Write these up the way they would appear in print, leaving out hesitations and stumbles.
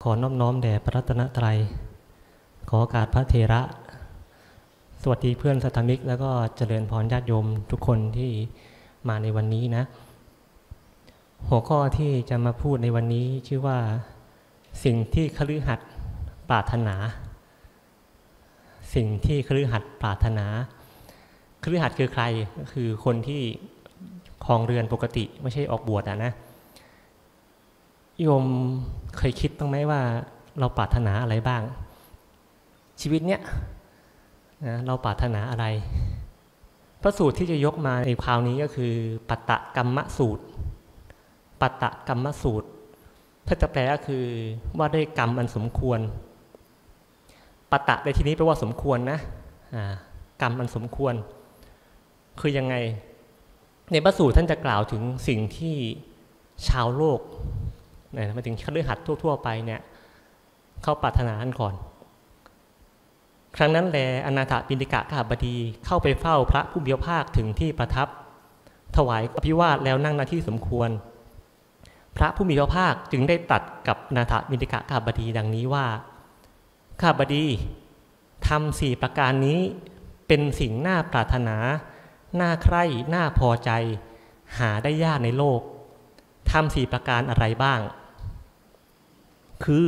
ขอนอบน้อมแด่พระรัตนตรัยขอโอกาสพระเถระสวัสดีเพื่อนสัตมิกแล้วก็เจริญพรญาติโยมทุกคนที่มาในวันนี้นะหัวข้อที่จะมาพูดในวันนี้ชื่อว่าสิ่งที่คฤหัสถ์ปรารถนาสิ่งที่คฤหัสถ์ปรารถนาคฤหัสถ์คือใครก็คือคนที่ครองเรือนปกติไม่ใช่ออกบวชนะโยมเคยคิดบ้างไหมว่าเราปรารถนาอะไรบ้างชีวิตเนี้ยนะเราปรารถนาอะไรพระสูตรที่จะยกมาในคราวนี้ก็คือปัตตกรรมสูตรปัตตกรรมสูตรถ้าจะแปลก็คือว่าด้วยกรรมอันสมควรปัตตะในที่นี้แปลว่าสมควรนะกรรมอันสมควรคือยังไงในพระสูตรท่านจะกล่าวถึงสิ่งที่ชาวโลกมาถึงคฤหัสถ์ทั่วๆไปเนี่ยเขาปรารถนากันก่อนครั้งนั้นแลอนาถปิณฑิกะกหบดีเข้าไปเฝ้าพระผู้มีพระภาคถึงที่ประทับถวายอภิวาทแล้วนั่งณที่สมควรพระผู้มีพระภาคจึงได้ตรัสกับอนาถปิณฑิกะกหบดีดังนี้ว่าข้าบดีทำ4ประการนี้เป็นสิ่งน่าปรารถนาน่าใคร่น่าพอใจหาได้ยากในโลกทำ4ประการอะไรบ้างคือ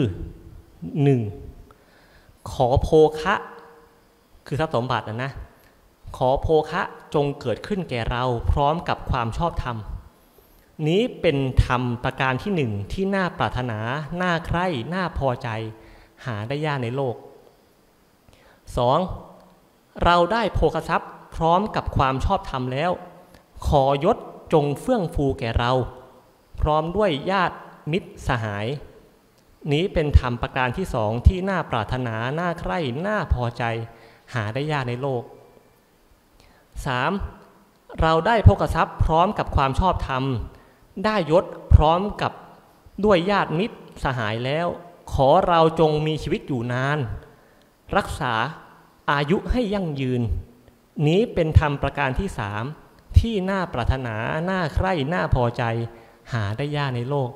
1. ขอโภคะคือทรัพย์สมบัตินะขอโภคะจงเกิดขึ้นแก่เราพร้อมกับความชอบธรรมนี้เป็นธรรมประการที่1ที่น่าปรารถนาน่าใคร่น่าพอใจหาได้ยากในโลก 2. เราได้โภคทรัพย์พร้อมกับความชอบธรรมแล้วขอยศจงเฟื่องฟูแก่เราพร้อมด้วยญาติมิตรสหายนี้เป็นธรรมประการที่2ที่น่าปรารถนาน่าใคร่น่าพอใจหาได้ยากในโลก 3. เราได้โภคทรัพย์พร้อมกับความชอบธรรมได้ยศพร้อมกับด้วยญาติมิตรสหายแล้วขอเราจงมีชีวิตอยู่นานรักษาอายุให้ยั่งยืนนี้เป็นธรรมประการที่3ที่น่าปรารถนาน่าใคร่น่าพอใจหาได้ยากในโลก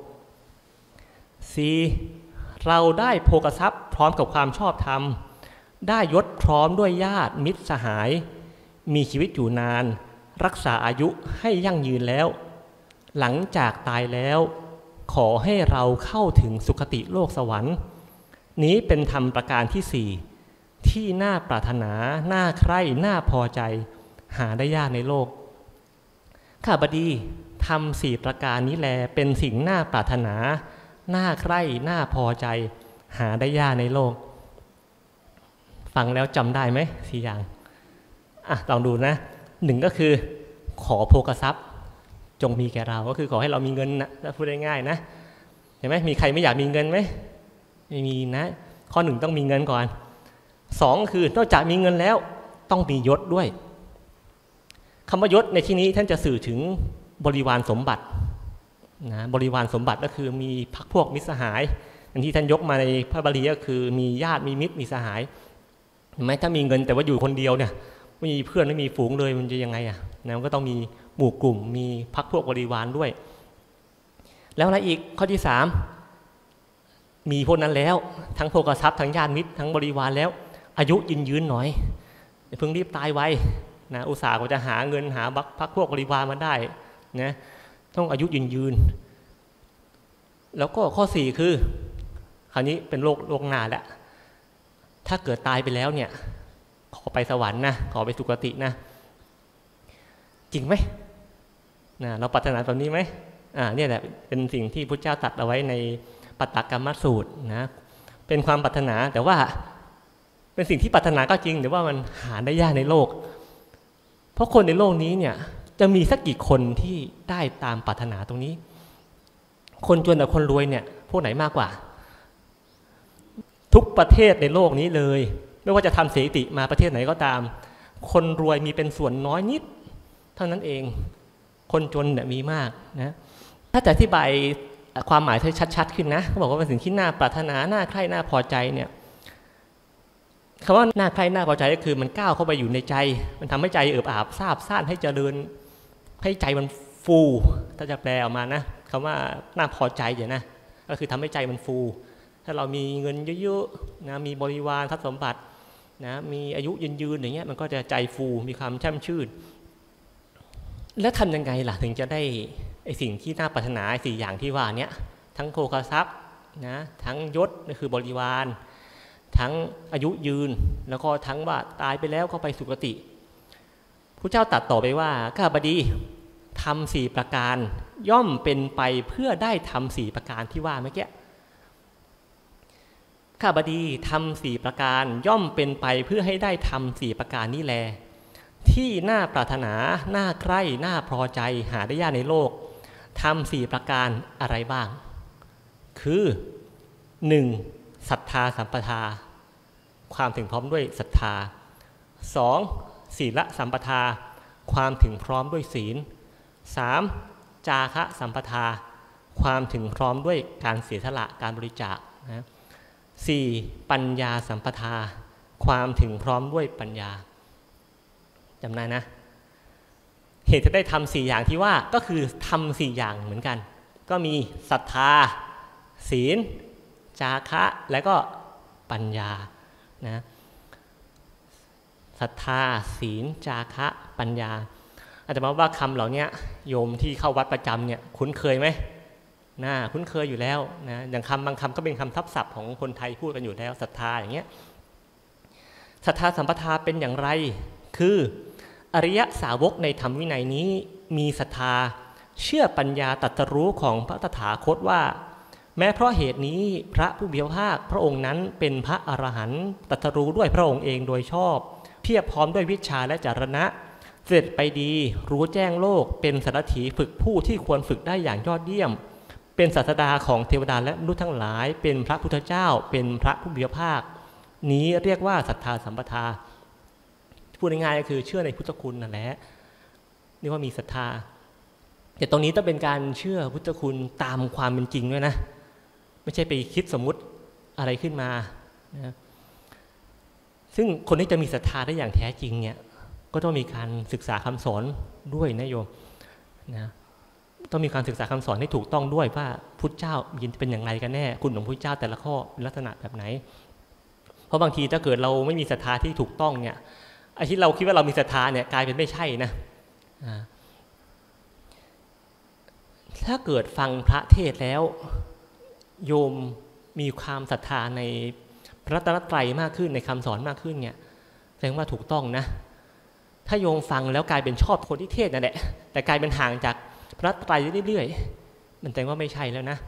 4. เราได้โภคทรัพย์พร้อมกับความชอบธรรมได้ยศพร้อมด้วยญาติมิตรสหายมีชีวิตอยู่นานรักษาอายุให้ยั่งยืนแล้วหลังจากตายแล้วขอให้เราเข้าถึงสุคติโลกสวรรค์นี้เป็นธรรมประการที่4ที่น่าปรารถนาน่าใคร่น่าพอใจหาได้ยากในโลกข้าบดีทำ4ประการนี้แลเป็นสิ่งน่าปรารถนาน่าใคร่น่าพอใจหาได้ยากในโลกฟังแล้วจำได้ไหม4อย่างลองดูนะ1ก็คือขอโภคทรัพย์จงมีแก่เราก็คือขอให้เรามีเงินนะพูดง่ายๆนะเห็นไหมมีใครไม่อยากมีเงินไหมไม่มีนะข้อ1ต้องมีเงินก่อน2คือนอกจากมีเงินแล้วต้องมียศด้วยคำว่ายศในที่นี้ท่านจะสื่อถึงบริวารสมบัตินะบริวารสมบัติก็คือมีพรรคพวกมิตรสหายอันที่ท่านยกมาในพระบาลีก็คือมีญาติมีมิตรมีสหายเห็นไหมถ้ามีเงินแต่ว่าอยู่คนเดียวเนี่ยไม่มีเพื่อนไม่มีฝูงเลยมันจะยังไงนะมันก็ต้องมีหมู่กลุ่มมีพรรคพวกบริวารด้วยแล้วอะไรอีกข้อที่3มีพวกนั้นแล้วทั้งโภคทรัพย์ทั้งญาติมิตรทั้งบริวารแล้วอายุยืนหน่อยอย่าเพิ่งรีบตายไวนะอุตส่าห์ก็จะหาเงินหาพรรคพวกบริวารมาได้นะต้องอายุยืนแล้วก็ข้อ4คือคราวนี้เป็นโลกหน้าแล้วถ้าเกิดตายไปแล้วเนี่ยขอไปสวรรค์นะขอไปสุคตินะจริงไหมนะเราปรารถนาแบบนี้ไหมเนี่ยแหละเป็นสิ่งที่พุทธเจ้าตรัสเอาไว้ในปัตตกรรมสูตรนะเป็นความปรารถนาแต่ว่าเป็นสิ่งที่ปรารถนาก็จริงแต่ว่ามันหาได้ยากในโลกเพราะคนในโลกนี้เนี่ยจะมีสักกี่คนที่ได้ตามปรารถนาตรงนี้คนจนกับคนรวยเนี่ยพวกไหนมากกว่าทุกประเทศในโลกนี้เลยไม่ว่าจะทำสถิติมาประเทศไหนก็ตามคนรวยมีเป็นส่วนน้อยนิดเท่านั้นเองคนจนเนี่ยมีมากนะถ้าจะอธิบายความหมายให้ชัดๆขึ้นนะเขาบอกว่าเป็นสิ่งที่น่าปรารถนาน่าใคร่น่าพอใจเนี่ยคำว่าน่าใคร่น่าพอใจก็คือมันก้าวเข้าไปอยู่ในใจมันทำให้ใจเอิบอาบซาบซ่านให้เจริญให้ใจมันฟูถ้าจะแปลออกมานะคำว่าน่าพอใจอย่างนะก็คือทำให้ใจมันฟูถ้าเรามีเงินเยอะๆนะมีบริวารทรัพย์สมบัตินะมีอายุยืนๆอย่างเงี้ยมันก็จะใจฟูมีความแช่มชื่นแล้วทำยังไงล่ะถึงจะได้ไอ้สิ่งที่น่าปรารถนา4อย่างที่ว่านี้ทั้งโภคทรัพย์นะทั้งยศนั่นคือบริวารทั้งอายุยืนแล้วก็ทั้งว่าตายไปแล้วก็ไปสุคติพระเจ้าตรัสต่อไปว่าข้าบดีทำ4ประการย่อมเป็นไปเพื่อได้ทำ4ประการที่ว่าเมื่อกี้ข้าบดีทำ4ประการย่อมเป็นไปเพื่อให้ได้ทำ4ประการนี้แลที่น่าปรารถนาน่าใคร่น่าพอใจหาได้ยากในโลกทำ4ประการอะไรบ้างคือ 1. ศรัทธาสัมปทาความถึงพร้อมด้วยศรัทธา 2. ศีลสัมปทาความถึงพร้อมด้วยศีล 3. จาคะสัมปทาความถึงพร้อมด้วยการเสียสละการบริจาคนะ 4. ปัญญาสัมปทาความถึงพร้อมด้วยปัญญาจำได้นะเหตุจะได้ทำ4อย่างที่ว่าก็คือทำ4อย่างเหมือนกันก็มีศรัทธาศีลจาคะและก็ปัญญานะศรัทธาศีลจาคะปัญญาอาจจะมาว่าคำเหล่านี้โยมที่เข้าวัดประจำเนี่ยคุ้นเคยไหมคุ้นเคยอยู่แล้วนะอย่างคำบางคำก็เป็นคำทับศัพท์ของคนไทยพูดกันอยู่แล้วศรัทธาอย่างเงี้ยศรัทธาสัมปทาเป็นอย่างไรคืออริยสาวกในธรรมวินัยนี้มีศรัทธาเชื่อปัญญาตรัสรู้ของพระตถาคตว่าแม้เพราะเหตุนี้พระผู้มีพระภาคพระองค์นั้นเป็นพระอรหันต์ตรัสรู้ด้วยพระองค์เองโดยชอบเพียบพร้อมด้วยวิชาและจรณะเสด็จไปดีรู้แจ้งโลกเป็นสารถีฝึกผู้ที่ควรฝึกได้อย่างยอดเยี่ยมเป็นศาสดาของเทวดาและมนุษย์ทั้งหลายเป็นพระพุทธเจ้าเป็นพระผู้มีพระภาคนี้เรียกว่าศรัทธาสัมปทาพูดง่ายๆก็คือเชื่อในพุทธคุณนั่นแหละนี่ว่ามีศรัทธาแต่ตรงนี้ต้องเป็นการเชื่อพุทธคุณตามความเป็นจริงด้วยนะไม่ใช่ไปคิดสมมุติอะไรขึ้นมานะซึ่งคนที่จะมีศรัทธาได้อย่างแท้จริงเนี่ยก็ต้องมีการศึกษาคำสอนด้วยนะโยมนะต้องมีการศึกษาคำสอนให้ถูกต้องด้วยว่าพุทธเจ้าเป็นอย่างไรกันแน่คุณของพุทธเจ้าแต่ละข้อเป็นลักษณะแบบไหนเพราะบางทีถ้าเกิดเราไม่มีศรัทธาที่ถูกต้องเนี่ยไอ้ที่เราคิดว่าเรามีศรัทธาเนี่ยกลายเป็นไม่ใช่นะถ้าเกิดฟังพระเทศแล้วโยมมีความศรัทธาในพระรัตนตรัยมากขึ้นในคำสอนมากขึ้นเนี่ยแสดงว่าถูกต้องนะถ้าโยมฟังแล้วกลายเป็นชอบคนที่เทศนั่นแหละแต่กลายเป็นห่างจากพระรัตนตรัยเรื่อยๆมันแสดงว่าไม่ใช่แล้วนะ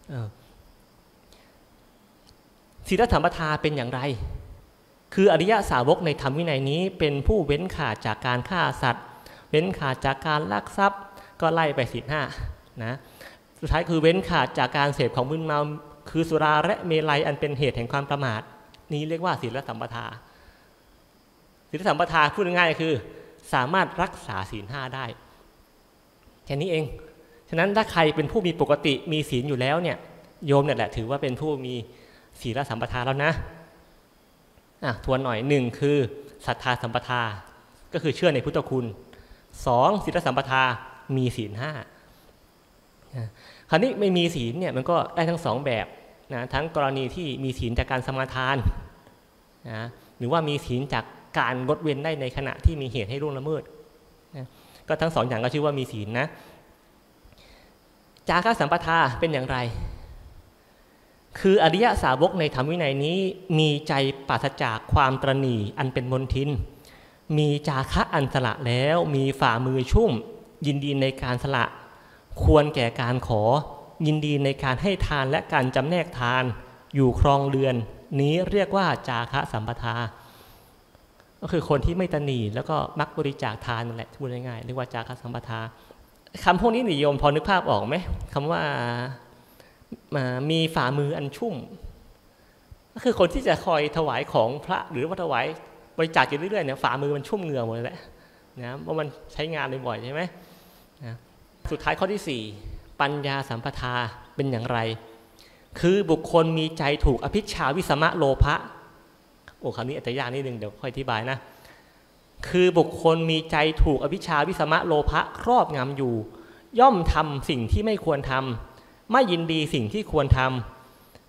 ศีลสัมปทาเป็นอย่างไรคืออริยสาวกในธรรมวินัยนี้เป็นผู้เว้นขาดจากการฆ่าสัตว์เว้นขาดจากการลักทรัพย์ก็ไล่ไปศีล 5นะสุดท้ายคือเว้นขาดจากการเสพของมึนเมาคือสุราและเมลัยอันเป็นเหตุแห่งความประมาทนี้เรียกว่าศีลสัมปทาศีลสัมปทาพูดง่ายๆคือสามารถรักษาศีล 5ได้แค่นี้เองฉะนั้นถ้าใครเป็นผู้มีปกติมีศีลอยู่แล้วเนี่ยโยมเนี่ยแหละถือว่าเป็นผู้มีศีลสัมปทาแล้วนะทวนหน่อย1คือศรัทธาสัมปทาก็คือเชื่อในพุทธคุณ2ศีลสัมปทามีศีล 5คราวนี้ไม่มีศีลเนี่ยมันก็ได้ทั้ง2แบบนะทั้งกรณีที่มีศีลจากการสมาทานนะหรือว่ามีศีลจากการงดเว้นได้ในขณะที่มีเหตุให้ล่วงละเมิดนะก็ทั้ง2อย่างก็ชื่อว่ามีศีลนะจาคะสัมปทาเป็นอย่างไรคืออริยสาวกในธรรมวินัยนี้มีใจปราศจากความตระหนี่อันเป็นมลทินมีจาคะอันสละแล้วมีฝ่ามือชุ่มยินดีในการสละควรแก่การขอยินดีในการให้ทานและการจำแนกทานอยู่ครองเรือนนี้เรียกว่าจาคะสัมปทาก็คือคนที่ไม่ตระหนี่แล้วก็มักบริจาคทานนั่นแหละพูดง่ายๆเรียกว่าจาคะสัมปทาคำพวกนี้นิยมพอนึกภาพออกไหมคำว่ามีฝ่ามืออันชุ่มก็คือคนที่จะคอยถวายของพระหรือว่าถวายบริจาคอยู่เรื่อยๆเนี่ยฝ่ามือมันชุ่มเหงื่อหมดเลยแหละนะเพราะมันใช้งานบ่อยใช่ไหมนะสุดท้ายข้อที่4ปัญญาสัมปทาเป็นอย่างไรคือบุคคลมีใจถูกอภิชาวิสมะโลภะคำนี้อาจจะยากนิดนึงเดี๋ยวค่อยอธิบายนะคือบุคคลมีใจถูกอภิชาวิสมะโลภะครอบงำอยู่ย่อมทำสิ่งที่ไม่ควรทำไม่ยินดีสิ่งที่ควรทำ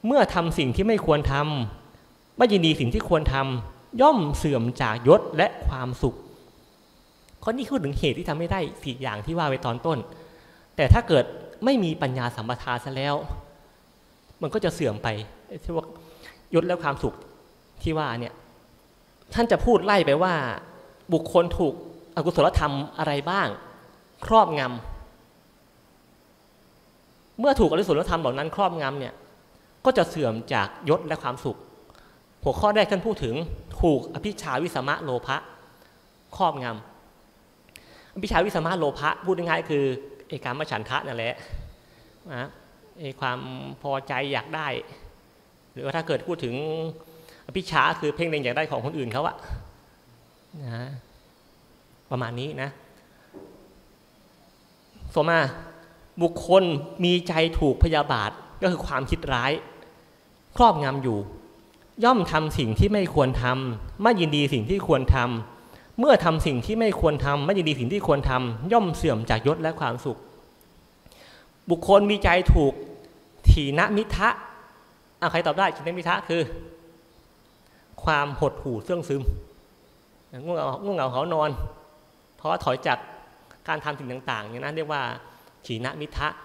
เมื่อทำสิ่งที่ไม่ควรทำไม่ยินดีสิ่งที่ควรทำย่อมเสื่อมจากยศและความสุขข้อนี้คือถึงเหตุที่ทำไม่ได้4อย่างที่ว่าไว้ตอนต้นแต่ถ้าเกิดไม่มีปัญญาสัมปทาซะแล้วมันก็จะเสื่อมไปที่ว่ายศและความสุขที่ว่าเนี่ยท่านจะพูดไล่ไปว่าบุคคลถูกอกุศลธรรมอะไรบ้างครอบงำเมื่อถูกอกุศลธรรมเหล่านั้นครอบงำเนี่ยก็จะเสื่อมจากยศและความสุขหัวข้อแรกท่านพูดถึงถูกอภิชาวิสมะโลภะครอบงำอภิชาวิสมะโลภะพูดง่ายๆคือไอ้การมฉันทะนั่นแหละนะไอ้ความพอใจอยากได้หรือว่าถ้าเกิดพูดถึงอภิชาคือเพ่งเล็งอยากได้ของคนอื่นเขาอะนะประมาณนี้นะต่อมาบุคคลมีใจถูกพยาบาทก็คือความคิดร้ายครอบงำอยู่ย่อมทำสิ่งที่ไม่ควรทำไม่ยินดีสิ่งที่ควรทำเมื่อทำสิ่งที่ไม่ควรทำไม่ยินดีสิ่งที่ควรทำย่อมเสื่อมจากยศและความสุขบุคคลมีใจถูกถีนมิทะใครตอบได้ถีนมิทะคือความหดหู่เสื่องซึมง่วงเหงาหานอนเพราะถอยจากการทำสิ่งต่างๆอย่างนั้นเรียกว่าถีนมิทะ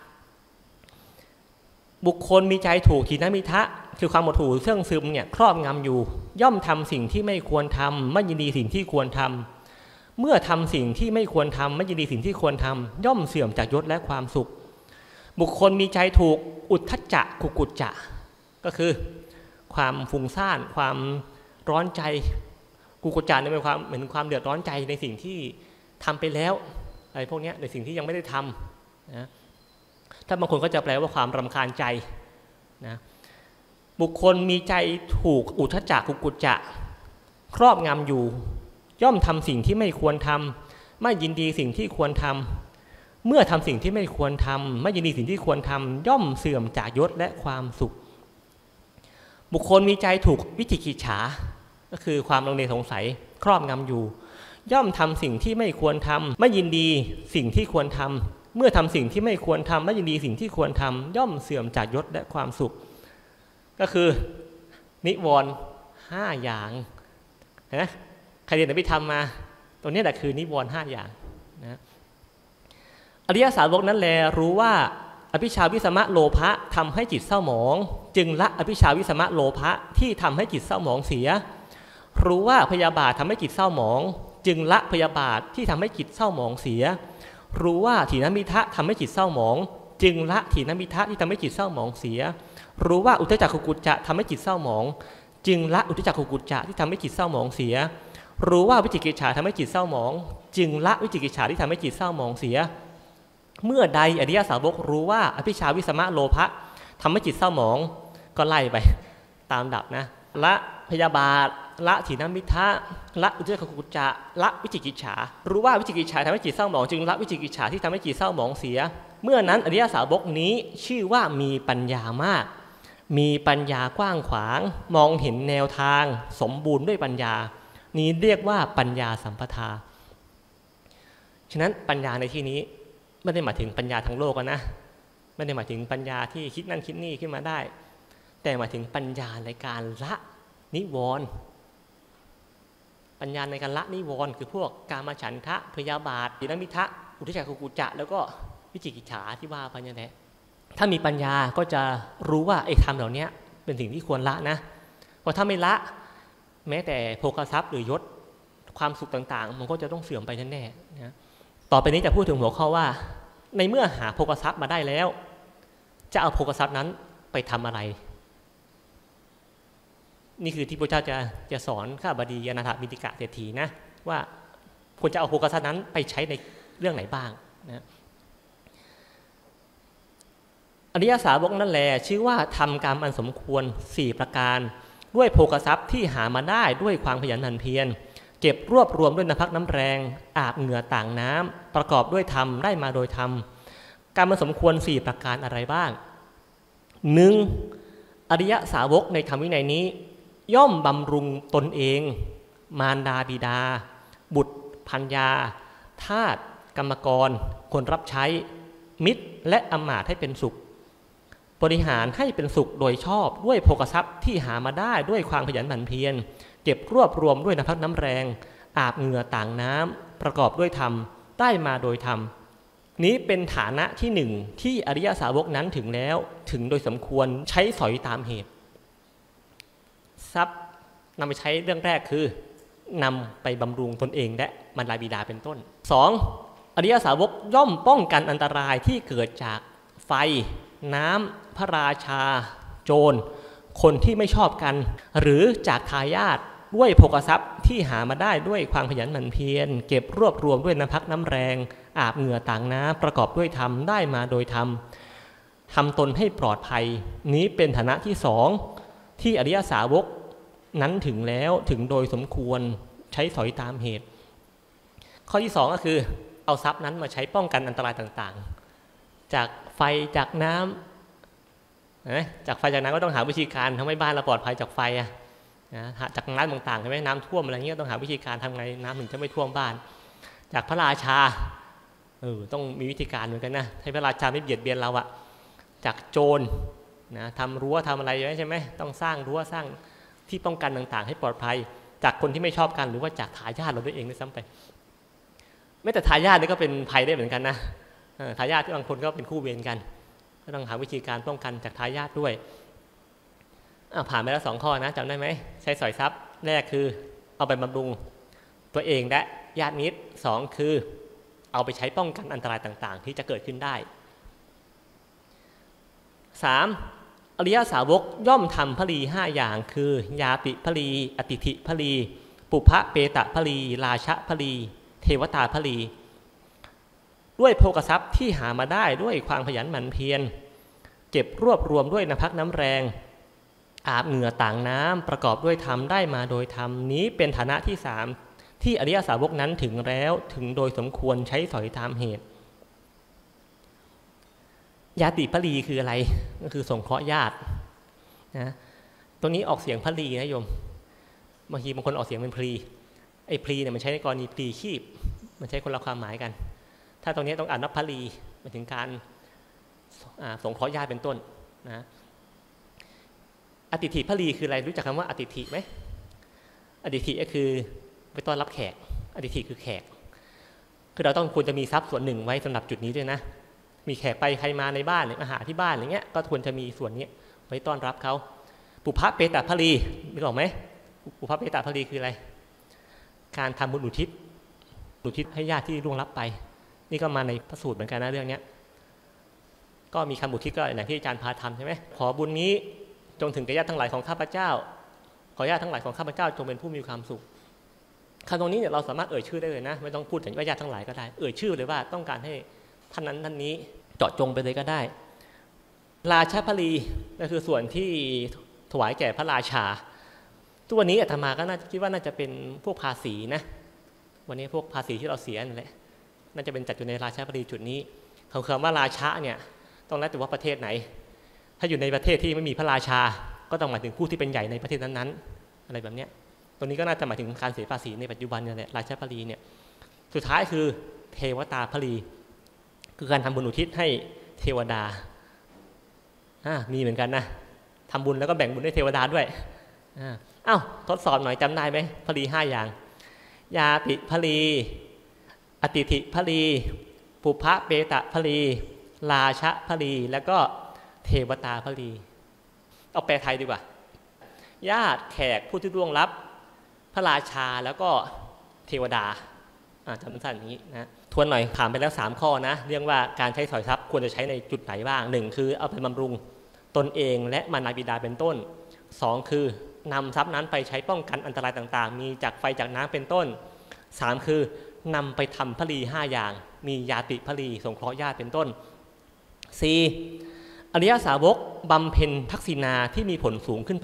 บุคคลมีใจถูกถีนมิทะคือความหดหู่เสื่องซึมเนี่ยครอบงำอยู่ย่อมทำสิ่งที่ไม่ควรทำไม่ยินดีสิ่งที่ควรทำเมื่อทำสิ่งที่ไม่ควรทำไม่ยินดีสิ่งที่ควรทำย่อมเสื่อมจากยศและความสุขบุคคลมีใจถูกอุทธัจจะกุกุจจะก็คือความฟุ้งซ่านความร้อนใจกุกุจจะเนี่ยเป็นความเหมือนความเดือดร้อนใจในสิ่งที่ทำไปแล้วอะไรพวกนี้ในสิ่งที่ยังไม่ได้ทำนะถ้าบางคนก็จะแปลว่าความรำคาญใจนะบุคคลมีใจถูกอุทธัจจะกุกุจจะครอบงำอยู่ย่อมทำสิ่งที่ไม่ควรทำไม่ยินดีสิ่งที่ควรทำเมื่อทำสิ่งที่ไม่ควรทำไม่ยินดีสิ่งที่ควรทำย่อมเสื่อมจากยศและความสุขบุคคลมีใจถูกวิจิกิจฉาก็คือความลังเลสงสัยครอบงำอยู่ย่อมทำสิ่งที่ไม่ควรทำไม่ยินดีสิ่งที่ควรทำเมื่อทำสิ่งที่ไม่ควรทำไม่ยินดีสิ่งที่ควรทำย่อมเสื่อมจากยศและความสุขก็คือนิวรณ์5อย่างนะใครเรียนอภิธรรมมาตรงนี้แหละคือนิวรณ์5อย่างนะอริยสาวกนั้นแลรู้ว่าอภิชาวิสมะโลภะทำให้จิตเศร้าหมองจึงละอภิชาวิสมะโลภะที่ทำให้จิตเศร้าหมองเสียรู้ว่าพยาบาททำให้จิตเศร้าหมองจึงละพยาบาทที่ทำให้จิตเศร้าหมองเสียรู้ว่าถีนมิทะทำให้จิตเศร้าหมองจึงละถีนมิทะที่ทำให้จิตเศร้าหมองเสียรู้ว่าอุทธัจจะกุกุจจะทำให้จิตเศร้าหมองจึงละอุทธัจจะกุกุจจะที่ทำให้จิตเศร้าหมองเสียรู้ว่าวิจิกิจฉาทำให้จิตเศร้าหมองจึงละวิจิกิจฉาที่ทำให้จิตเศร้าหมองเสียเมื่อใดอริยสาวกรู้ว่าอภิชาวิสมะโลภะทำให้จิตเศร้าหมองก็ไล่ไปตามดับนะละพยาบาทละถีนมิทะละอุทธัจจะกุกุจจะละวิจิกิจฉารู้ว่าวิจิกิจฉาทำให้จิตเศร้าหมองจึงละวิจิกิจฉาที่ทำให้จิตเศร้าหมองเสียเมื่อนั้นอริยสาวกนี้ชื่อว่ามีปัญญามากมีปัญญากว้างขวางมองเห็นแนวทางสมบูรณ์ด้วยปัญญานี้เรียกว่าปัญญาสัมปทาฉะนั้นปัญญาในที่นี้ไม่ได้หมายถึงปัญญาทางโลกนะไม่ได้หมายถึงปัญญาที่คิดนั่นคิดนี่ขึ้นมาได้แต่หมายถึงปัญญาในการละนิวรณ์ปัญญาในการละนิวรณ์คือพวกกามฉันทะพยาบาทถีนมิทะอุทธัจจะกุกุจจะแล้วก็วิจิกิจฉาที่ว่าไปนั่นแหละถ้ามีปัญญาก็จะรู้ว่าไอ้ธรรมเหล่านี้เป็นสิ่งที่ควรละนะเพราะถ้าไม่ละแม้แต่โภคทรัพย์หรือยศความสุขต่างๆมันก็จะต้องเสื่อมไปแน่ๆนะต่อไปนี้จะพูดถึงหัวข้อว่าในเมื่อหาโภคทรัพย์มาได้แล้วจะเอาโภคทรัพย์นั้นไปทำอะไรนี่คือที่พระเจ้าจะสอนข้าบดีอนาถบิณฑิกะเศรษฐีนะว่าควรจะเอาโภคทรัพย์นั้นไปใช้ในเรื่องไหนบ้างนะอริยสาวกนั่นแหละชื่อว่าทำกรรมอันสมควร4ประการด้วยโภคทรัพย์ที่หามาได้ด้วยความขยันหมั่นเพียรเก็บรวบรวมด้วยน้ำพักน้ำแรงอาบเหงื่อต่างน้ำประกอบด้วยธรรมได้มาโดยธรรมกรรมอันสมควร4ประการอะไรบ้าง 1. อริยสาวกในธรรมวินัยนี้ย่อมบำรุงตนเองมารดาบิดาบุตรภรรยาทาสกรรมกรคนรับใช้มิตรและอำมาตย์ให้เป็นสุขบริหารให้เป็นสุขโดยชอบด้วยโภคทรัพย์ที่หามาได้ด้วยความขยันหมั่นเพียรเก็บรวบรวมด้วยน้ำพักน้ำแรงอาบเหงื่อต่างน้ำประกอบด้วยธรรมได้มาโดยธรรมนี้เป็นฐานะที่หนึ่งที่อริยสาวกนั้นถึงแล้วถึงโดยสมควรใช้สอยตามเหตุทรัพย์นำไปใช้เรื่องแรกคือนำไปบำรุงตนเองและมารดาบิดาเป็นต้น 2. อริยสาวกย่อมป้องกันอันตรายที่เกิดจากไฟน้ำพระราชาโจรคนที่ไม่ชอบกันหรือจากทายาทด้วยโภคทรัพย์ที่หามาได้ด้วยความขยันหมั่นเพียรเก็บรวบรวมด้วยน้ำพักน้ำแรงอาบเหงื่อต่างน้ำประกอบด้วยธรรมได้มาโดยธรรมทำตนให้ปลอดภัยนี้เป็นฐานะที่สองที่อริยสาวกนั้นถึงแล้วถึงโดยสมควรใช้สอยตามเหตุข้อที่สองก็คือเอาทรัพย์นั้นมาใช้ป้องกันอันตรายต่างๆจากไฟจากน้ำจากไฟจากน้ำก็ต้องหาวิธีการทำให้บ้านเราปลอดภัยจากไฟจากน้ำต่างๆใช่ไหมน้ำท่วมอะไรเงี้ยต้องหาวิธีการทำไงน้ำถึงจะไม่ท่วมบ้านจากพระราชาต้องมีวิธีการเหมือนกันนะให้พระราชาไม่เบียดเบียนเราอะจากโจรทำรั้วทำอะไรใช่ไหมต้องสร้างรั้วสร้างที่ป้องกันต่างๆให้ปลอดภัยจากคนที่ไม่ชอบกันหรือว่าจากทายาทเราด้วยเองด้วยซ้ำไปไม่แต่ทายาทนี่ก็เป็นภัยได้เหมือนกันนะทายาทที่บางคนก็เป็นคู่เวรกันก็ต้องหาวิธีการป้องกันจากทายาทด้วยผ่านไปแล้ว2 ข้อนะจำได้ไหมใช้สอยทรัพย์แรกคือเอาไปบำรุงตัวเองและญาติมิตร2คือเอาไปใช้ป้องกันอันตรายต่างๆที่จะเกิดขึ้นได้ 3. อริยสาวกย่อมทำพลี5อย่างคือยาติพลีอติถิพลีปุพพะเปตะพลีราชะพลีเทวตาพลีด้วยโภคทรัพย์ที่หามาได้ด้วยความขยันหมั่นเพียรเก็บรวบรวมด้วยน้ำพักน้ำแรงอาบเหงื่อต่างน้ำประกอบด้วยธรรมได้มาโดยธรรมนี้เป็นฐานะที่3ที่อริยสาวกนั้นถึงแล้วถึงโดยสมควรใช้สอยตามเหตุญาติพลีคืออะไรก็คือสงเคราะห์ญาตินะตัวนี้ออกเสียงพลีนะโยมบางทีบางคนออกเสียงเป็นพลีไอ้พลีเนี่ยมันใช้ในกรณีพลีชีพมันใช้คนละความหมายกันถ้าตรงนี้ต้องอ่านว่าพลีหมายถึงการสงเคราะห์ญาติเป็นต้นนะอติถิพลีคืออะไรรู้จักคำว่าอติถิไหมอติถิก็คือไปต้อนรับแขกอติถิคือแขกคือเราต้องควรจะมีทรัพย์ส่วนหนึ่งไว้สำหรับจุดนี้ด้วยนะมีแขกไปใครมาในบ้านมาหาที่บ้านอย่างเงี้ยก็ควรจะมีส่วนนี้ไว้ต้อนรับเขาปุพพะเปตะพลีนึกออกไหมปุพพะเปตะพลีคืออะไรการทำบุญอุทิศให้ญาติที่ล่วงลับไปนี่ก็มาในพระสูตรเหมือนกันนะเรื่องนี้ก็มีคำอุทิศก็อย่างที่อาจารย์พาทำใช่ไหมขอบุญนี้จงถึงแก่ญาติทั้งหลายของข้าพเจ้าขอญาติทั้งหลายของข้าพเจ้าจงเป็นผู้มีความสุขคำตรงนี้เนี่ยเราสามารถเอ่ยชื่อได้เลยนะไม่ต้องพูดถึงว่าญาติทั้งหลายก็ได้เอ่ยชื่อเลยว่าต้องการให้ท่านนั้นท่านนี้เจาะจงไปเลยก็ได้ราชพลีก็คือส่วนที่ถวายแก่พระราชาทุกวันนี้อาตมาก็น่าคิดว่าน่าจะเป็นพวกภาษีนะวันนี้พวกภาษีที่เราเสียนั่นแหละน่าจะเป็นจัดอยู่ในราชพลีจุดนี้คำว่าราชาเนี่ยต้องแล้วแต่ว่าประเทศไหนถ้าอยู่ในประเทศที่ไม่มีพระราชาก็ต้องหมายถึงผู้ที่เป็นใหญ่ในประเทศนั้นๆอะไรแบบนี้ตรงนี้ก็น่าจะหมายถึงการเสียภาษีในปัจจุบันเนี่ยแหละราชพลีเนี่ยสุดท้ายคือเทวตาพลีคือการทำบุญอุทิศให้เทวดามีเหมือนกันนะทำบุญแล้วก็แบ่งบุญให้เทวดาด้วยทดสอบหน่อยจำได้ไหมพลี5อย่างยาติพลีอติถิพลีปุพพะเปตะพลีราชะพลีแล้วก็เทวตาพลีเอาแปลไทยดีกว่าญาติแขกผู้ที่ล่วงลับพระราชาแล้วก็เทวดาจำสั้นอย่างนี้นะทวนหน่อยถามไปแล้ว3ข้อนะเรื่องว่าการใช้สอยทรัพย์ควรจะใช้ในจุดไหนบ้าง1คือเอาไปบำรุงตนเองและมารดาบิดาเป็นต้น2คือนำทรัพย์นั้นไปใช้ป้องกันอันตรายต่างๆมีจากไฟจากน้ำเป็นต้น3คือนำไปทำพลี5อย่างมียาติพลีสงเคราะห์ญาติเป็นต้น 4. อริยสาวกบำเพ็ญทักษิณาที่มีผลสูงขึ้นไป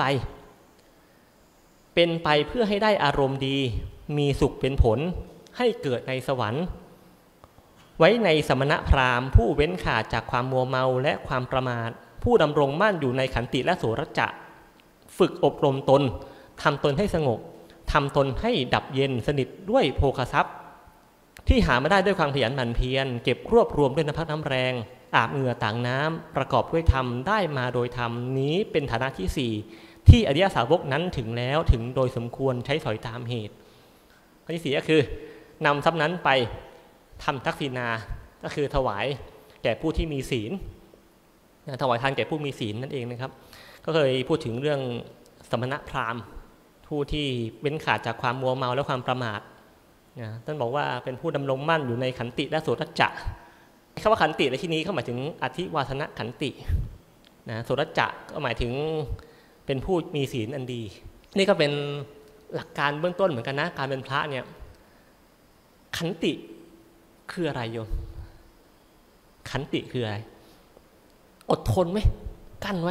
เป็นไปเพื่อให้ได้อารมณ์ดีมีสุขเป็นผลให้เกิดในสวรรค์ไว้ในสมณพราหมณ์ผู้เว้นขาดจากความมัวเมาและความประมาทผู้ดำรงมั่นอยู่ในขันติและโสรจะฝึกอบรมตนทำตนให้สงบทำตนให้ดับเย็นสนิทด้วยโภคทรัพย์ที่หามาได้ด้วยความขยันหมั่นเพียรเก็บรวบรวมด้วยน้ำพักน้ำแรงอาบเหงื่อต่างน้ำประกอบด้วยธรรมได้มาโดยธรรมนี้เป็นฐานะที่สี่ที่อริยสาวกนั้นถึงแล้วถึงโดยสมควรใช้สอยตามเหตุข้อที่สี่ก็คือนำทรัพย์นั้นไปทำทักษิณาก็คือถวายแก่ผู้ที่มีศีลถวายทานแก่ผู้มีศีลนั่นเองนะครับก็เคยพูดถึงเรื่องสมณพราหมณ์ผู้ที่เว้นขาดจากความมัวเมาและความประมาทท่านบอกว่าเป็นผู้ดำรงมั่นอยู่ในขันติและโสรัจจะคำว่าขันติในที่นี้เขาหมายถึงอธิวาสนขันติโสรัจจะก็หมายถึงเป็นผู้มีศีลอันดีนี่ก็เป็นหลักการเบื้องต้นเหมือนกันนะการเป็นพระเนี่ยขันติคืออะไรโยมขันติคืออะไรอดทนไหมกั้นไว้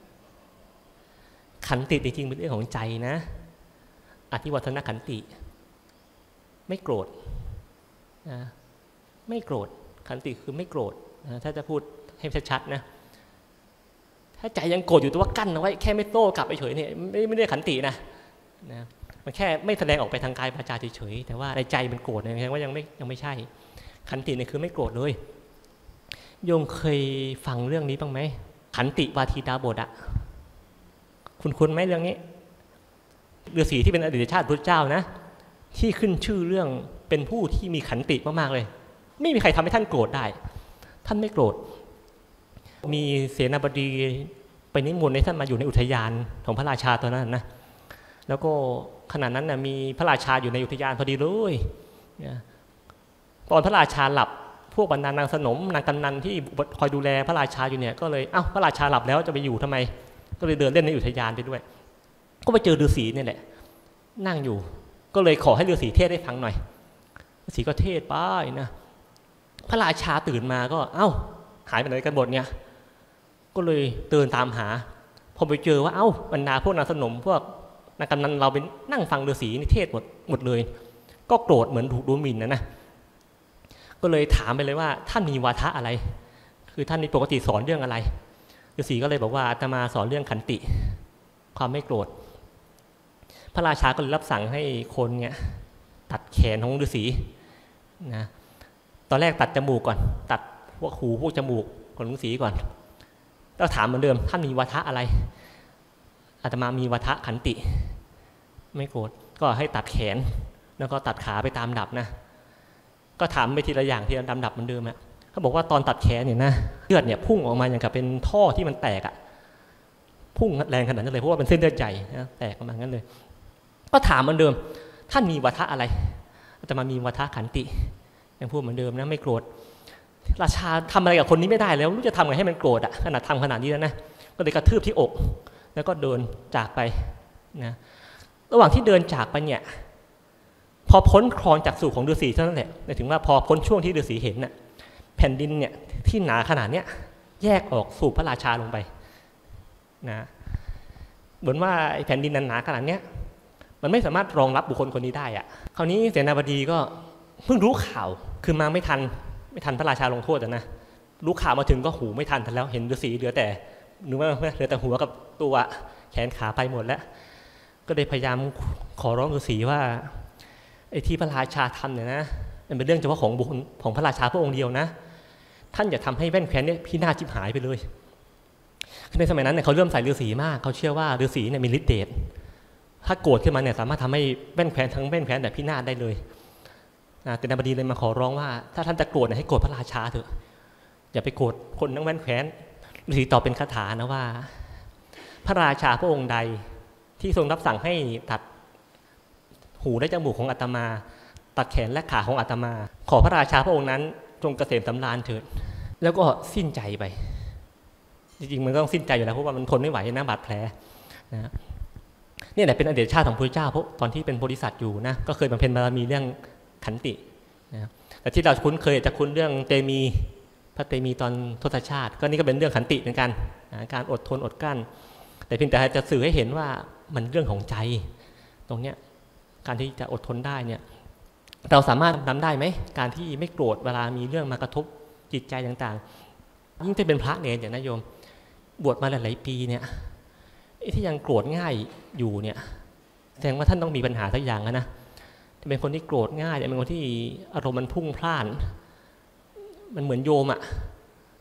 ขันติจริงๆเป็นเรื่องของใจนะอธิวัฒนขันติไม่โกรธนะไม่โกรธขันติคือไม่โกรธนะถ้าจะพูดให้ชัดๆนะถ้าใจยังโกรธอยู่แต่ว่ากั้นเอาไว้แค่ไม่โต้กลับไปเฉยเนี่ยไม่ได้ขันตินะมันแค่ไม่แสดงออกไปทางกายวาจาเฉยๆแต่ว่าในใจมันโกรธเนี่ยแสดงว่ายังไม่ใช่ขันติเนี่ยคือไม่โกรธเลยโยมเคยฟังเรื่องนี้บ้างไหมขันติวาทีดาบทอะคุณไหมเรื่องนี้ฤาษีที่เป็นอดีตชาติพระเจ้านะที่ขึ้นชื่อเรื่องเป็นผู้ที่มีขันติมากๆเลยไม่มีใครทำให้ท่านโกรธได้ท่านไม่โกรธมีเสนาบดีไปนิมนต์ให้ท่านมาอยู่ในอุทยานของพระราชาตอนนั้นนะแล้วก็ขณะนั้นนะมีพระราชาอยู่ในอุทยานพอดีเลยตอนพระราชาหลับพวกบรรดานางสนมนางกำนันที่คอยดูแลพระราชาอยู่เนี่ยก็เลยพระราชาหลับแล้วจะไปอยู่ทำไมก็เลยเดินเล่นในอุทยานไปด้วยก็ไปเจอฤาษีเนี่ยแหละนั่งอยู่ก็เลยขอให้ฤาษีเทศให้ฟังหน่อยฤาษีก็เทศไปนะพระราชาตื่นมาก็หายไปไหนกันหมดเนี่ยก็เลยเดินตามหาพอไปเจอว่าบรรดาพวกนางสนมพวกนางกำนันเราเป็นนั่งฟังฤาษีนี่เทศหมดเลยก็โกรธเหมือนถูกดูหมิ่นนะก็เลยถามไปเลยว่าท่านมีวาทะอะไรคือท่านมีปกติสอนเรื่องอะไรฤาษีก็เลยบอกว่าอาตมาสอนเรื่องขันติความไม่โกรธพระราชาก็เลยรับสั่งให้คนเนี่ยตัดแขนของฤาษีนะตอนแรกตัดจมูกก่อนตัดพวกหูพวกจมูกของฤาษีก่อนแล้วถามเหมือนเดิมท่านมีวาทะอะไรอาตมามีวาทะขันติไม่โกรธก็ให้ตัดแขนแล้วก็ตัดขาไปตามดับนะก็ถามไปทีละอย่างทีละลำดับเหมือนเดิมนะเขาบอกว่าตอนตัดแขนเนี่ยนะเลือดเนี่ยพุ่งออกมาอย่างกับเป็นท่อที่มันแตกอะพุ่งแรงขนาดนั้นเลยเพราะว่าเป็นเส้นเลือดใหญ่นะแตกออกมางั้นเลยก็ถามเหมือนเดิมท่านมีวาทะอะไรอาตมามีวาทะขันติยังพูดเหมือนเดิมนะไม่โกรธราชาทำอะไรกับคนนี้ไม่ได้แล้วรู้จะทำไงให้มันโกรธอะขนาดทำขนาดนี้แล้วนะก็เลยกระทืบที่อกแล้วก็เดินจากไปนะระหว่างที่เดินจากไปเนี่ยพอพ้นคลองจากสู่ของฤาษีเท่านั้นแหละหมายถึงว่าพอพ้นช่วงที่ฤาษีเห็นน่ะแผ่นดินเนี่ยที่หนาขนาดเนี้ยแยกออกสู่พระราชาลงไปนะเหมือนว่าแผ่นดินหนาขนาดเนี้ยมันไม่สามารถรองรับบุคคลคนนี้ได้อะคราวนี้เสนาบดีก็เพิ่งรู้ข่าวคือมาไม่ทันพระราชาลงโทษนะรู้ข่าวมาถึงก็หูไม่ทันแล้วเห็นฤาษีเหลือแต่นึกว่าเหลือแต่หัวกับตัวแขนขาไปหมดแล้วก็เลยพยายามขอร้องฤาษีว่าไอ้ที่พระราชาทำเนี่ยนะมันเป็นเรื่องเฉพาะของพระราชาพระองค์เดียวนะท่านอย่าทำให้แว่นแคว้นเนี่ยพินาศชิบหายไปเลยในสมัยนั้นเนี่ยเขาเริ่มใส่ฤาษีมากเขาเชื่อว่าฤาษีเนี่ยมีฤทธิ์เดชถ้าโกรธขึ้นมาเนี่ยสามารถทำให้แว่นแคว้นทั้งแว่นแคว้นแบบพินาศได้เลยแต่นบดีเลยมาขอร้องว่าถ้าท่านจะโกรธให้โกรธพระราชาเถอะอย่าไปโกรธคนทั้งแว่นแคว้นฤาษีตอบเป็นคาถานะว่าพระราชาพระองค์ใดที่ทรงรับสั่งให้ตัดหูและจมูกของอาตมาตัดแขนและขาของอาตมาขอพระราชาพระองค์นั้นจงเกษมสำราญเถิดแล้วก็สิ้นใจไปจริงๆมันต้องสิ้นใจอยู่แล้วเพราะว่ามันทนไม่ไหวนะบาดแผลนะนี่แหละเป็นอดีตชาติของพระเจ้าเพราะตอนที่เป็นโพธิสัตว์อยู่นะก็เคยบำเพ็ญบารมีเรื่องขันตินะแต่ที่เราคุ้นเคยจะคุ้นเรื่องเตมีพระเตมีตอนทศชาติก็นี่ก็เป็นเรื่องขันติเหมือนกันนะการอดทนอดกลั้นแต่เพียงแต่จะสื่อให้เห็นว่ามันเรื่องของใจตรงเนี้ยการที่จะอดทนได้เนี่ยเราสามารถทำได้ไหมการที่ไม่โกรธเวลามีเรื่องมากระทบจิตใจต่างๆยิ่งจะเป็นพระเนรอย่างนายโยมบวชมาหลายๆปีเนี่ยที่ยังโกรธง่ายอยู่เนี่ยแสดงว่าท่านต้องมีปัญหาสักอย่างนะจะเป็นคนที่โกรธง่ายจะเป็นคนที่อารมณ์มันพุ่งพล่านมันเหมือนโยมอะ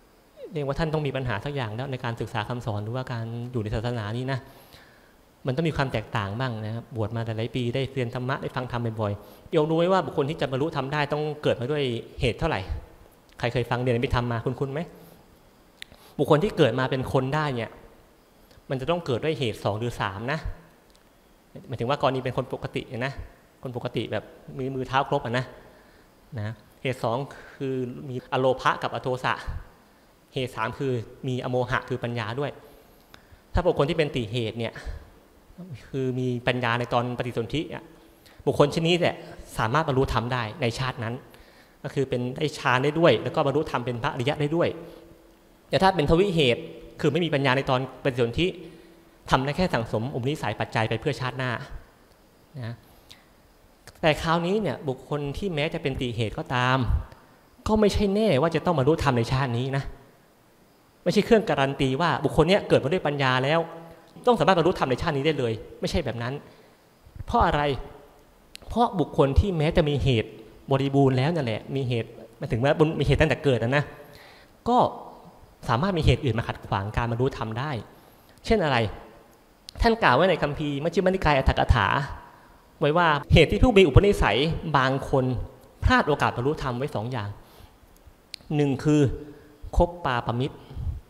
เรียกว่าท่านต้องมีปัญหาสักอย่างแล้วในการศึกษาคำสอนหรือว่าการอยู่ในศาสนานี้นะมันต้องมีความแตกต่างบ้างนะครับบวชมาหลายปีได้เรียนธรรมะได้ฟังธรรมบ่อยๆโยมรู้ไหมว่าบุคคลที่จะบรรลุธรรมได้ต้องเกิดมาด้วยเหตุเท่าไหร่ใครเคยฟังเรียนอภิธรรมมาคุ้นๆไหมบุคคลที่เกิดมาเป็นคนได้เนี่ยมันจะต้องเกิดด้วยเหตุ2หรือ3นะหมายถึงว่ากรณีเป็นคนปกตินะคนปกติแบบมีมือเท้าครบนะเหตุ2คือมีอโลภะกับอโทสะเหตุ3คือมีอโมหะคือปัญญาด้วยถ้าบุคคลที่เป็นติเหตุเนี่ยคือมีปัญญาในตอนปฏิสนธิบุคคลชนิดนี้แหละสามารถบรรลุธรรมได้ในชาตินั้นก็คือเป็นได้ฌานได้ด้วยแล้วก็บรรลุธรรมเป็นพระอริยะได้ด้วยแต่ถ้าเป็นทวิเหตุคือไม่มีปัญญาในตอนปฏิสนธิทำได้แค่สั่งสมอุปนิสัยปัจจัยไปเพื่อชาติหน้านะแต่คราวนี้เนี่ยบุคคลที่แม้จะเป็นติเหตุก็ตามก็ไม่ใช่แน่ว่าจะต้องบรรลุธรรมในชาตินี้นะไม่ใช่เครื่องการันตีว่าบุคคลเนี้ยเกิดมาด้วยปัญญาแล้วต้องสามารถบรรลุธรรมในชาตินี้ได้เลยไม่ใช่แบบนั้นเพราะอะไรเพราะบุคคลที่แม้จะมีเหตุบริบูรณ์แล้วนั่นแหละมีเหตุมาถึงว่ามีเหตุตั้งแต่เกิดนะก็สามารถมีเหตุอื่นมาขัดขวางการบรรลุธรรมได้เช่นอะไรท่านกล่าวไว้ในคัมภีร์มัชฌิมนิกายอรรถกถาไว้ว่าเหตุที่ผู้มีอุปนิสัยบางคนพลาดโอกาสบรรลุธรรมไว้2อย่าง1คือคบปาปมิตร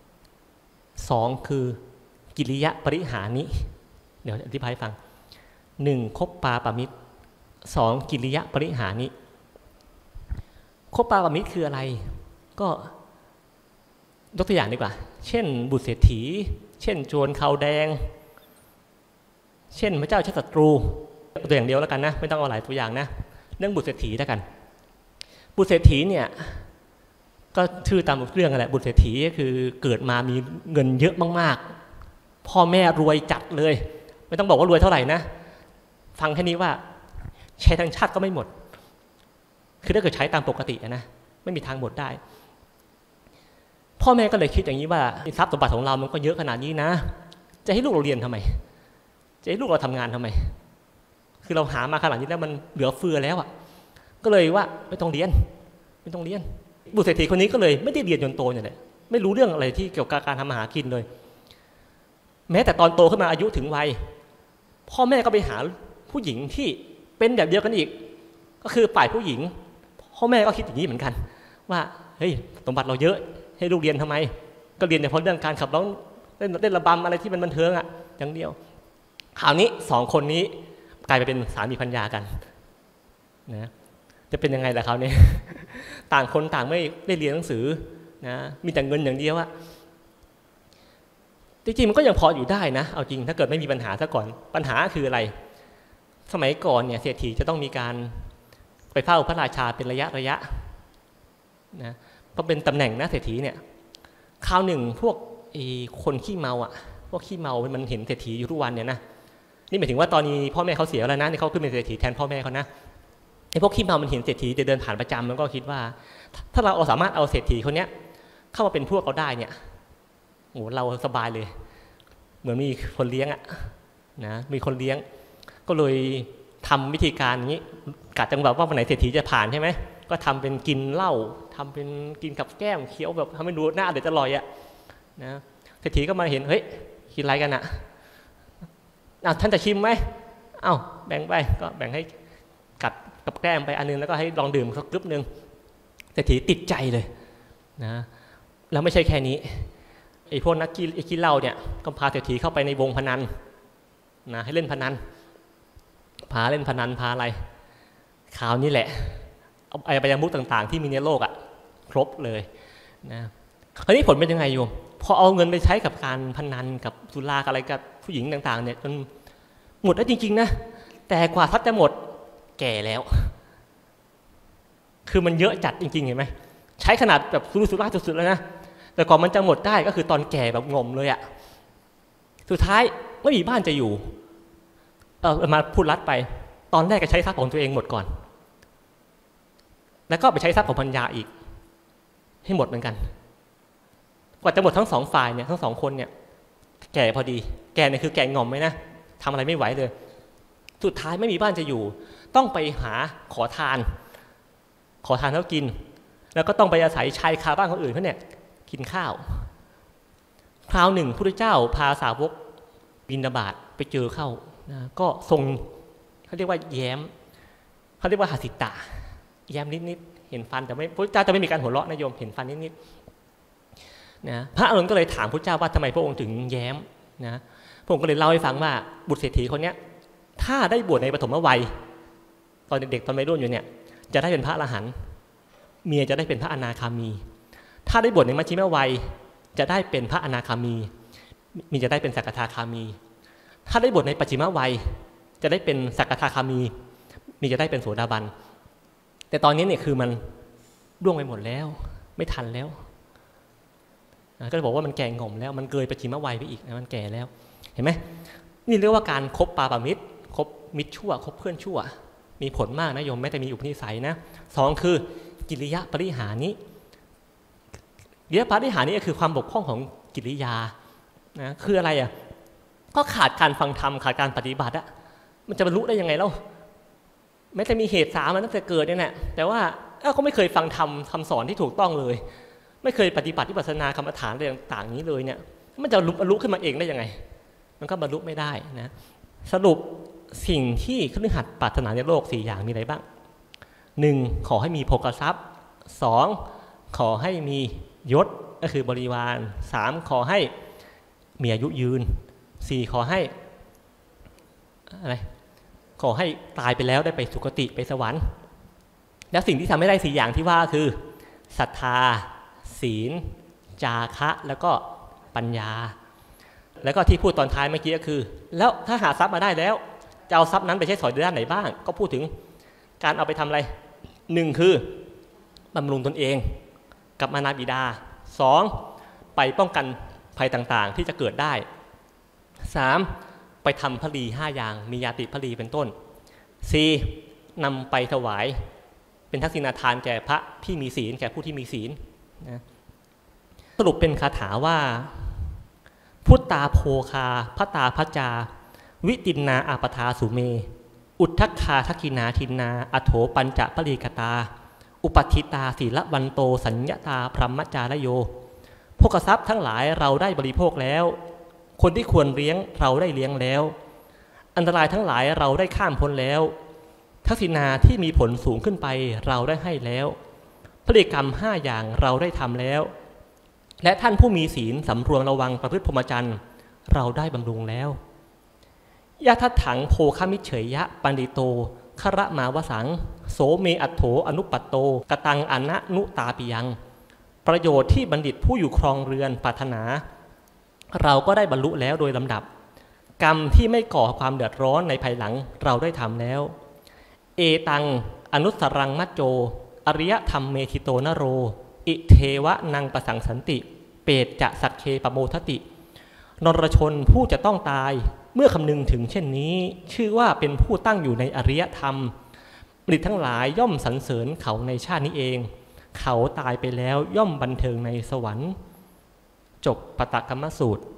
2คือกิริยะปริหานิเดี๋ยวอธิบายให้ฟัง1คบปาปมิตร2กิริยะปริหานิคบปาปมิตรคืออะไรก็ยกตัวอย่างดีกว่าเช่นบุตรเศรษฐีเช่นโจรขาวแดงเช่นพระเจ้าชาติศัตรูตัวอย่างเดียวแล้วกันนะไม่ต้องเอาหลายตัวอย่างนะเรื่องบุตรเศรษฐีแล้วกันบุตรเศรษฐีเนี่ยก็ชื่อตามเรื่องอะไรบุตรเศรษฐีก็คือเกิดมามีเงินเยอะมากๆพ่อแม่รวยจัดเลยไม่ต้องบอกว่ารวยเท่าไหร่นะฟังแค่นี้ว่าใช้ทั้งชาติก็ไม่หมดคือถ้าเกิดใช้ตามปกตินะไม่มีทางหมดได้พ่อแม่ก็เลยคิดอย่างนี้ว่าทรัพย์สมบัติของเรามันก็เยอะขนาดนี้นะจะให้ลูกเราเรียนทำไมจะให้ลูกเราทำงานทำไมคือเราหามาขนาดนี้แล้วมันเหลือเฟือแล้วก็เลยว่าไม่ต้องเรียนบุตรเศรษฐีคนนี้ก็เลยไม่ได้เรียนจนโตเนี่ยแหละไม่รู้เรื่องอะไรที่เกี่ยวกับการทำมาหากินเลยแม้แต่ตอนโตขึ้นมาอายุถึงวัยพ่อแม่ก็ไปหาผู้หญิงที่เป็นแบบเดียวกันอีกก็คือฝ่ายผู้หญิงพ่อแม่ก็คิดอย่างนี้เหมือนกันว่าเฮ้ยสมบัติเราเยอะให้ลูกเรียนทำไมก็เรียนเฉพาะเรื่องการขับร้องเล่นระบำอะไรที่มันบันเทิงอย่างเดียวคราวนี้2คนนี้กลายไปเป็นสามีภรรยากันนะจะเป็นยังไงล่ะคราวนี้ ต่างคนต่างไม่ได้เรียนหนังสือนะมีแต่เงินอย่างเดียวจริงๆมันก็ยังพออยู่ได้นะเอาจริงถ้าเกิดไม่มีปัญหาซะก่อนปัญหาคืออะไรสมัยก่อนเนี่ยเศรษฐีจะต้องมีการไปเฝ้าพระราชาเป็นระยะนะเพราะเป็นตำแหน่งนะเศรษฐีเนี่ยคราวหนึ่งพวกคนขี้เมาพวกขี้เมามันเห็นเศรษฐีอยู่ทุกวันเนี่ยนะนี่หมายถึงว่าตอนนี้พ่อแม่เขาเสียแล้วนะนี่เขาขึ้นเป็นเศรษฐีแทนพ่อแม่เขานะไอ้พวกขี้เมามันเห็นเศรษฐีเดินผ่านประจำมันก็คิดว่าถ้าเราสามารถเอาเศรษฐีคนเนี้ยเข้ามาเป็นพวกเราได้เนี่ยโอ้เราสบายเลยเหมือนมีคนเลี้ยงนะมีคนเลี้ยงก็เลยทำวิธีการอย่างนี้กะจังแบบว่าวันไหนเศรษฐีจะผ่านใช่ไหมก็ทำเป็นกินเหล้าทำเป็นกินกับแก้มเคี้ยวแบบทำให้ดูหน้าเด็ดอร่อยนะเศรษฐีก็มาเห็นเฮ้ยกินอะไรกันท่านจะชิมไหมแบ่งไปก็แบ่งให้กัดกับแก้มไปอันนึงแล้วก็ให้ลองดื่มสักกึ๊บนึงเศรษฐีติดใจเลยนะแล้วไม่ใช่แค่นี้ไอ้พวกนักกินเหล้าเนี่ยก็พาเศรษฐีเข้าไปในวงพนันนะให้เล่นพนันพาเล่นพนันพาอะไรคราวนี้แหละเอาอบายมุขต่างๆที่มีในโลกครบเลยนะคราวนี้ผลเป็นยังไงโยมพอเอาเงินไปใช้กับการพนันกับสุราอะไรกับผู้หญิงต่างๆเนี่ยจนหมดแล้วจริงๆนะแต่กว่าทรัพย์จะหมดแก่แล้วคือมันเยอะจัดจริงๆเห็นไหมใช้ขนาดแบบสุรุ่ยสุดๆแล้วนะแต่ก่อนมันจะหมดได้ก็คือตอนแก่แบบงมเลยสุดท้ายไม่มีบ้านจะอยู่มาพูดลัดไปตอนแรกก็ใช้ทรัพย์ของตัวเองหมดก่อนแล้วก็ไปใช้ทรัพย์ของภรรยาอีกให้หมดเหมือนกันกว่าจะหมดทั้ง2ฝ่ายเนี่ยทั้ง2คนเนี่ยแก่พอดีแก่เนี่ยคือแก่งอมไหมนะทำอะไรไม่ไหวเลยสุดท้ายไม่มีบ้านจะอยู่ต้องไปหาขอทานเขากินแล้วก็ต้องไปอาศัยชายคาบ้านคนอื่นเขาเนี่ยกินข้าวคราวหนึ่งพระพุทธเจ้าพาสาวกบิณฑบาตไปเจอเข้านะก็ทรงเขาเรียกว่าแย้มเขาเรียกว่าหสิตาแย้มนิดๆเห็นฟันแต่ไม่พระพุทธเจ้าจะไม่มีการหัวเราะนะโยมเห็นฟันนิดๆนะพระอานนท์ก็เลยถามพระพุทธเจ้าว่าทำไมพระองค์ถึงแย้มนะพระองค์ก็เลยเล่าให้ฟังว่าบุตรเศรษฐีคนนี้ถ้าได้บวชในปฐมวัยตอนเด็กๆตอนวัยรุ่นอยู่เนี่ยจะได้เป็นพระอรหันต์เมียจะได้เป็นพระอนาคามีถ้าได้บวชในมัชฌิมวัยจะได้เป็นพระอนาคามีมีจะได้เป็นสักทาคามีถ้าได้บวชในปัจฉิมวัยจะได้เป็นสักทาคามีมีจะได้เป็นโสดาบันแต่ตอนนี้เนี่ยคือมันล่วงไปหมดแล้วไม่ทันแล้วก็จะบอกว่ามันแก่ง่อมแล้วมันเกินปัจฉิมวัยไปอีกนะมันแก่แล้วเห็นไหมนี่เรียกว่าการคบปาปมิตรคบมิตรชั่วคบเพื่อนชั่วมีผลมากนะโยมแม้แต่มีอุปนิสัยนะสองคือกิริยะปริหานิกิริยะปริหานิก็คือความบกพร่องของกิริยานะคืออะไรอ่ะก็ขาดการฟังธรรมขาดการปฏิบัติอะมันจะบรรลุได้ยังไงเล่าแม้แต่มีเหตุสามมันตั้งแต่เกิดเนี่ยแหละแต่ว่าก็ไม่เคยฟังธรรมคำสอนที่ถูกต้องเลยไม่เคยปฏิบัติวิปัสสนากรรมฐานอะไรต่างๆนี้เลยเนี่ยมันจะบรรลุขึ้นมาเองได้ยังไงมันก็บรรลุไม่ได้นะสรุปสิ่งที่คฤหัสถ์ปรารถนาในโลก4อย่างมีอะไรบ้าง 1. ขอให้มีโภคทรัพย์ 2. ขอให้มียศก็คือบริวาร 3. ขอให้มีอายุยืน 4. ขอให้อะไรขอให้ตายไปแล้วได้ไปสุคติไปสวรรค์แล้วสิ่งที่ทำให้ได้4อย่างที่ว่าคือศรัทธาศีลจาคะแล้วก็ปัญญาแล้วก็ที่พูดตอนท้ายเมื่อกี้ก็คือแล้วถ้าหาทรัพย์มาได้แล้วจะเอาทรัพย์นั้นไปใช้สอยในด้านไหนบ้างก็พูดถึงการเอาไปทำอะไร1คือบำรุงตนเองกับมารดาบิดา2ไปป้องกันภัยต่างๆที่จะเกิดได้3ไปทำพลี5อย่างมียาติพลีเป็นต้น4นำไปถวายเป็นทักษิณาทานแก่พระที่มีศีลแก่ผู้ที่มีศีลนะสรุปเป็นคาถาว่าพุทธาโภคาพตาพัจจาวิตินนาอาปทาสุเมอุทธัคคาทักขินาทินนาอโถปัญจปรีกตาอุปัฏฐิตาศีลวันโตสัญญตาพรหมจารโยโภคทรัพย์ทั้งหลายเราได้บริโภคแล้วคนที่ควรเลี้ยงเราได้เลี้ยงแล้วอันตรายทั้งหลายเราได้ข้ามพ้นแล้วทักษิณาที่มีผลสูงขึ้นไปเราได้ให้แล้วพฤติกรรม5อย่างเราได้ทำแล้วและท่านผู้มีศีลสำรวมระวังประพฤติพรหมจรรย์เราได้บำรุงแล้วยะทัตถังโภคมิเฉยยะปันดิโตคระมาวสังโสเมอัตโถอนุปัตโตกตังอนะนุตาปิยังประโยชน์ที่บัณฑิตผู้อยู่ครองเรือนปรารถนาเราก็ได้บรรลุแล้วโดยลำดับกรรมที่ไม่ก่อความเดือดร้อนในภายหลังเราได้ทำแล้วเอตังอนุสรังมัจโจอริยธรรมเมธิโตนโรอิเทวะนังประสังสันติเปตจะสักเคปโมทตินรชนผู้จะต้องตายเมื่อคำนึงถึงเช่นนี้ชื่อว่าเป็นผู้ตั้งอยู่ในอริยธรรมบัณฑิตทั้งหลายย่อมสรรเสริญเขาในชาตินี้เองเขาตายไปแล้วย่อมบันเทิงในสวรรค์จบปตกรรมสูตร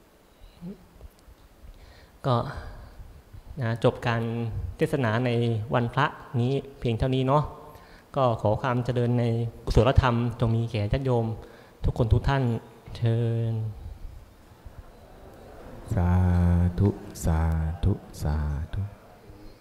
ก็จบการเทศนาในวันพระนี้เพียงเท่านี้เนาะก็ขอความเจริญในกุศลธรรมจงมีแก่ญาติโยมทุกคนทุกท่านเชิญสาธุสาธุสาธุ